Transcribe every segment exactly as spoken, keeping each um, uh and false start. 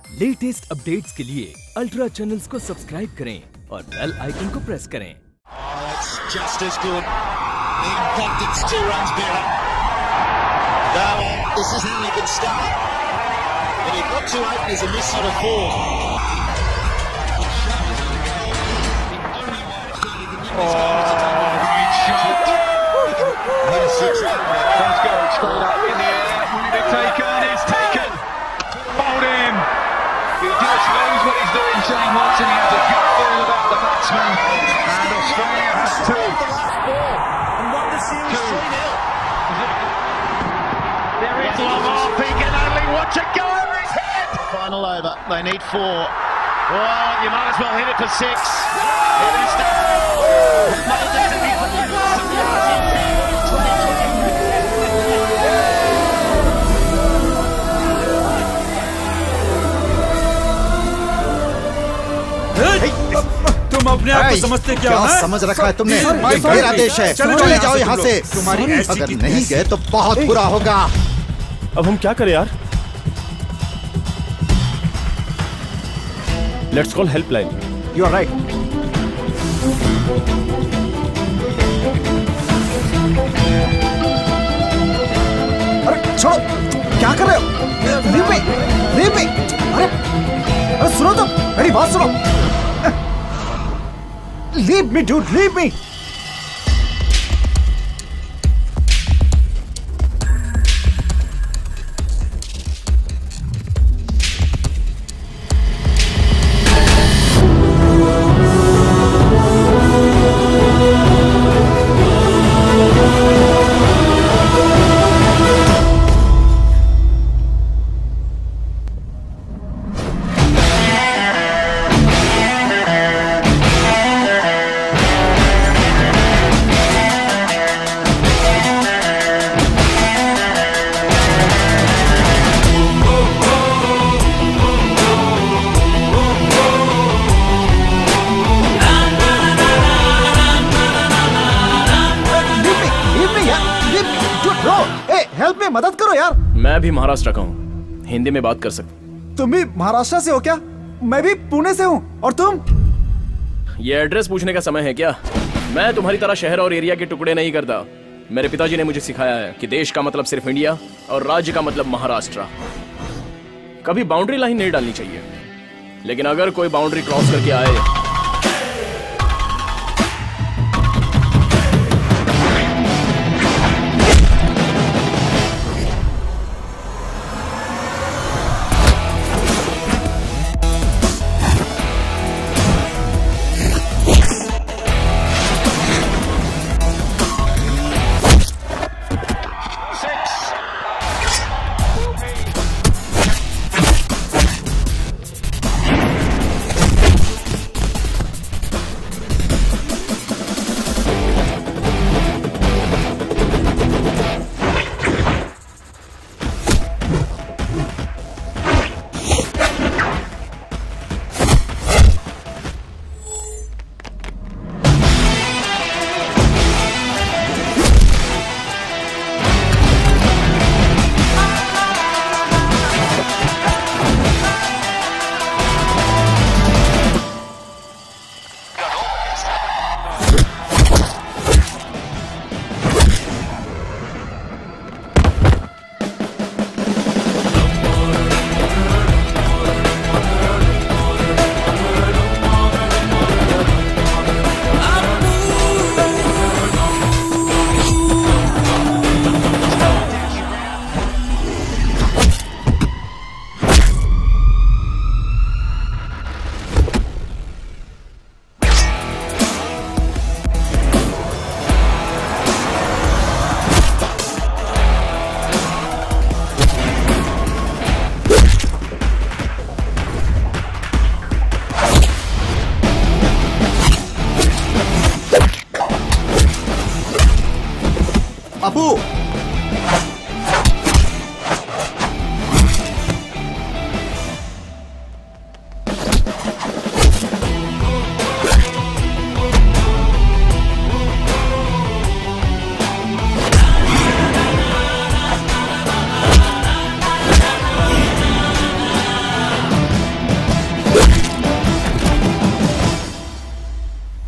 Latest updates के लिए ultra channels को सब्सक्राइब करें और बेल आइकन को प्रेस करें। Just as good. The impact, it's two runs better. No, this isn't an even start. And you've got two openers and this sort of four. Oh, great shot. He's going straight up in the air. Will it be taken? It's taken. Bowled him. He just knows what he's doing, Shane Watson. He has a good feel about the batsman. And Australia has two. And won the series three nil. There is long off. He can only watch it go over his head. Final over. They need four. Oh, you might as well hit it for six. It is तुम अपने आप को समझते क्या हो? समझ रखा है तुमने? ये मेरा देश है। चले जाओ यहाँ से। तुम्हारी अगर नहीं गए तो बहुत बुरा होगा। अब हम क्या करें यार? Let's call helpline. You are right. अरे छोड़ो, क्या कर रहे हो? Leave me, leave me. अरे, अरे सुनो तुम, मेरी बात सुनो. Leave me, dude, leave me. मदद करो यार। मैं भी महाराष्ट्र का हूँ, हिंदी में बात कर सकते। तुम भी महाराष्ट्र से हो क्या? मैं भी पुणे से हूँ। और तुम? ये एड्रेस पूछने का समय है क्या? मैं तुम्हारी तरह शहर और एरिया के टुकड़े नहीं करता। मेरे पिताजी ने मुझे सिखाया है कि देश का मतलब सिर्फ इंडिया और राज्य का मतलब महाराष्ट्र। कभी बाउंड्री लाइन नहीं डालनी चाहिए, लेकिन अगर कोई बाउंड्री क्रॉस करके आए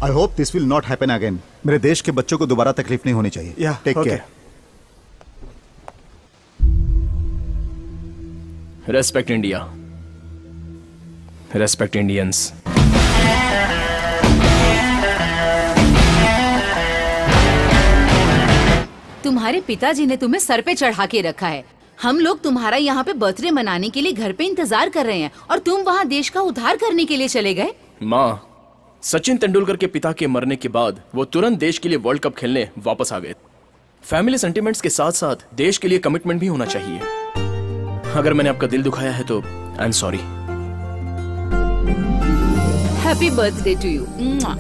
I hope this will not happen again. मेरे देश के बच्चों को दोबारा तकलीफ नहीं होनी चाहिए। Take care. Respect India, respect Indians. तुम्हारे पिताजी ने तुम्हें सर पे चढ़ा के रखा है। हम लोग तुम्हारा यहाँ पे बर्थडे मनाने के लिए घर पे इंतजार कर रहे हैं और तुम वहाँ देश का उद्धार करने के लिए चले गए। माँ, सचिन तेंदुलकर के पिता के मरने के बाद वो तुरंत देश के लिए वर्ल्ड कप खेलने वापस आ गए। फैमिली सेंटिमेंट्स के साथ साथ देश के लिए कमिटमेंट भी होना चाहिए। अगर मैंने आपका दिल दुखाया है तो I am sorry. Happy birthday to you.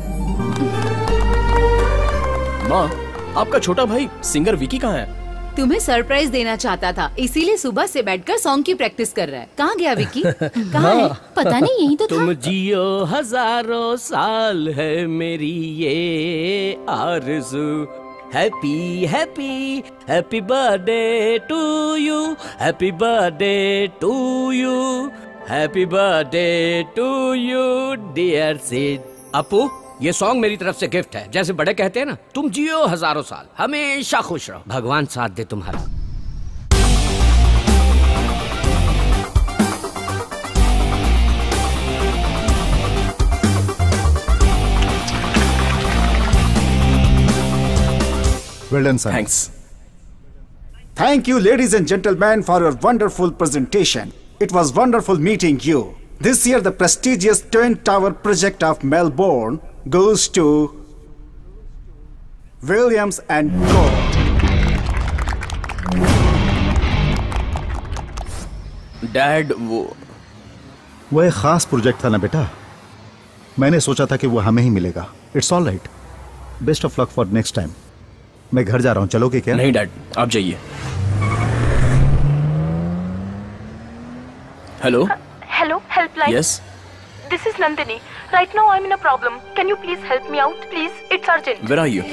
माँ, आपका छोटा भाई सिंगर विकी कहाँ है? तुम्हें सरप्राइज देना चाहता था, इसीलिए सुबह से बैठकर सॉन्ग की प्रैक्टिस कर रहा है। कहाँ गया विकी? कहाँ है? पता नहीं, यही तो था। तुम जियो हजारों साल है मेरी ये आरज़ू। Happy happy happy birthday to you, happy birthday to you, happy birthday to you dear Sid. Apu, ये सॉन्ग मेरी तरफ से गिफ्ट है। जैसे बड़े कहते हैं ना, तुम जियो हजारों साल, हमेशा खुश रहो, भगवान साथ दे तुम्हारा। Well done, son. Thanks. Thank you, ladies and gentlemen, for your wonderful presentation. It was wonderful meeting you. This year, the prestigious Twin Tower project of Melbourne goes to Williams and Co. Dad, वो वो एक खास project था ना बेटा। मैंने सोचा था कि वो हमें ही मिलेगा। It's all right. Best of luck for next time. मैं घर जा रहा हूँ, चलोगे क्या? नहीं डैड, आप जाइए। Hello Hello, helpline. Yes, This is Nandini. Right now I'm in a problem. Can you please help me out, please? It's urgent. Where are you?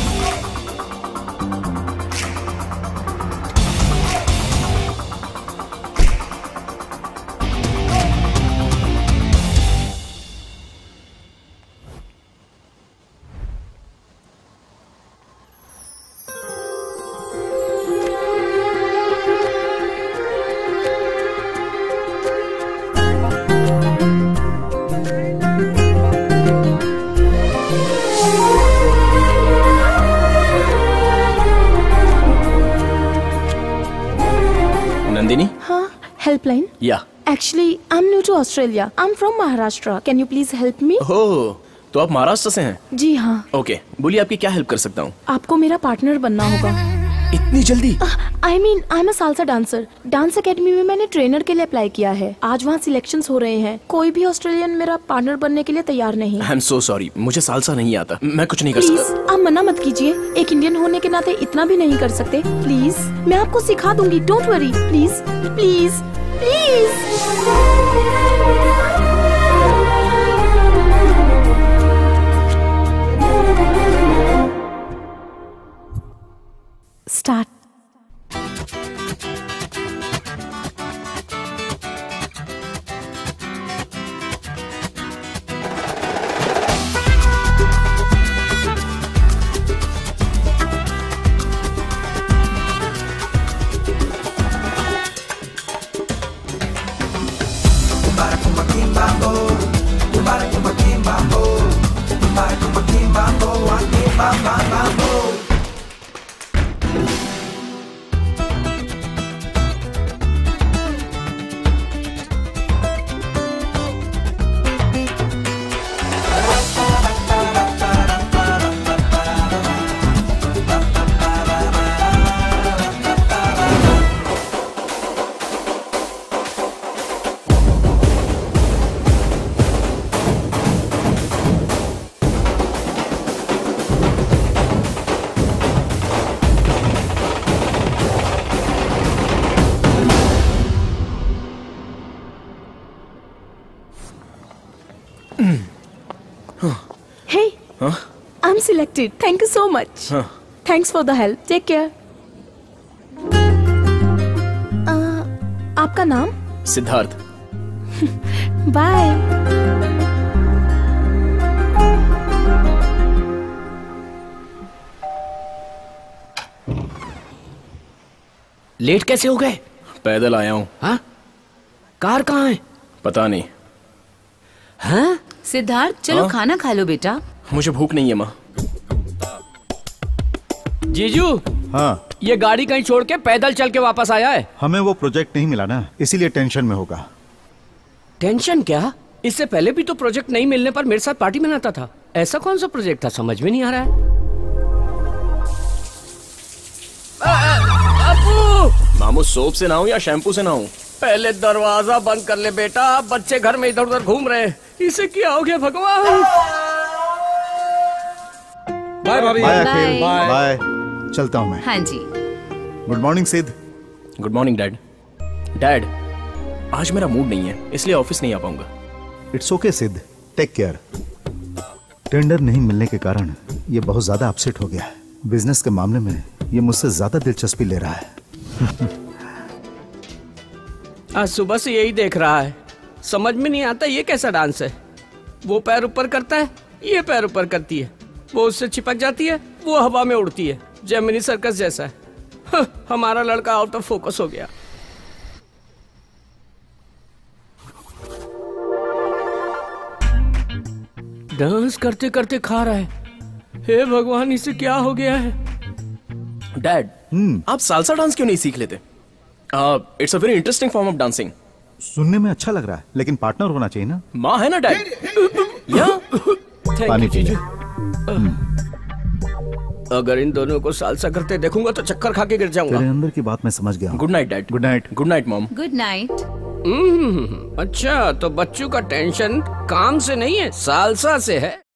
Nandini? Huh? Helpline? या। Actually, I'm new to Australia. I'm from Maharashtra. Can you please help me? Oh, तो आप महाराष्ट्र से हैं? जी हाँ। Okay, बोलिए आपकी क्या help कर सकता हूँ? आपको मेरा पार्टनर बनना होगा। इतनी जल्दी? I mean I am a salsa dancer. Dance academy में मैंने ट्रेनर के लिए अप्लाई किया है। आज वहाँ सिलेक्शंस हो रहे हैं। कोई भी ऑस्ट्रेलियन मेरा पार्टनर बनने के लिए तैयार नहीं। आई एम सो सॉरी, मुझे सालसा नहीं आता, मैं कुछ नहीं कर प्लीज सकता। आप मना मत कीजिए। एक इंडियन होने के नाते इतना भी नहीं कर सकते। प्लीज, मैं आपको सिखा दूंगी। Don't worry. Please please please. Start. Hey, huh? I'm selected. Thank you so much. Huh. Thanks for the help. Take care. uh, आपका नाम? सिद्धार्थ। Bye. लेट कैसे हो गए? पैदल आया हूँ। हाँ? कार कहाँ है? पता नहीं। हाँ? सिद्धार्थ चलो हाँ? खाना खा लो बेटा। मुझे भूख नहीं है माँ। जीजू, हाँ, ये गाड़ी कहीं छोड़ के पैदल चल के वापस आया है। हमें वो प्रोजेक्ट नहीं मिला ना, इसीलिए टेंशन में होगा। टेंशन क्या? इससे पहले भी तो प्रोजेक्ट नहीं मिलने पर मेरे साथ पार्टी मनाता था। ऐसा कौन सा प्रोजेक्ट था, समझ में नहीं आ रहा है। अपू! मामू सोप से नहाऊं या शैम्पू से नहाऊं? पहले दरवाजा बंद कर ले बेटा, बच्चे घर में इधर उधर घूम रहे हैं। इसे क्या हो गया भगवान? बाय भाभी। Bye Bye. अखिल, बाय। चलता हूँ मैं। हाँ जी। Good morning Siddh. Good morning dad. Dad, आज मेरा मूड नहीं है, इसलिए ऑफिस नहीं आ पाऊंगा। It's okay Siddh, take care. Tender नहीं मिलने के कारण ये बहुत ज्यादा अपसेट हो गया है। बिजनेस के मामले में ये मुझसे ज्यादा दिलचस्पी ले रहा है। आज सुबह से यही देख रहा है, समझ में नहीं आता ये कैसा डांस है। वो पैर ऊपर करता है, ये पैर ऊपर करती है, वो उससे चिपक जाती है, वो हवा में उड़ती है। जेमिनी सर्कस जैसा है। हाँ, हमारा लड़का आउट ऑफ फोकस हो गया। डांस करते करते खा रहा है। हे भगवान, इसे क्या हो गया है? डैड, आप सालसा डांस क्यों नहीं सीख लेते? It's a very interesting form of dancing. सुनने में अच्छा लग रहा है, लेकिन पार्टनर होना चाहिए ना। माँ है ना डैड? या Thank पानी you, पी ले। जीजू। अगर इन दोनों को सालसा करते देखूंगा तो चक्कर खा के गिर जाऊंगा। तेरे अंदर की बात मैं समझ गया हूँ। Good night dad. Good night. Good night mom. Good night. हम्म, अच्छा तो बच्चों का टेंशन काम से नहीं है, सालसा से है।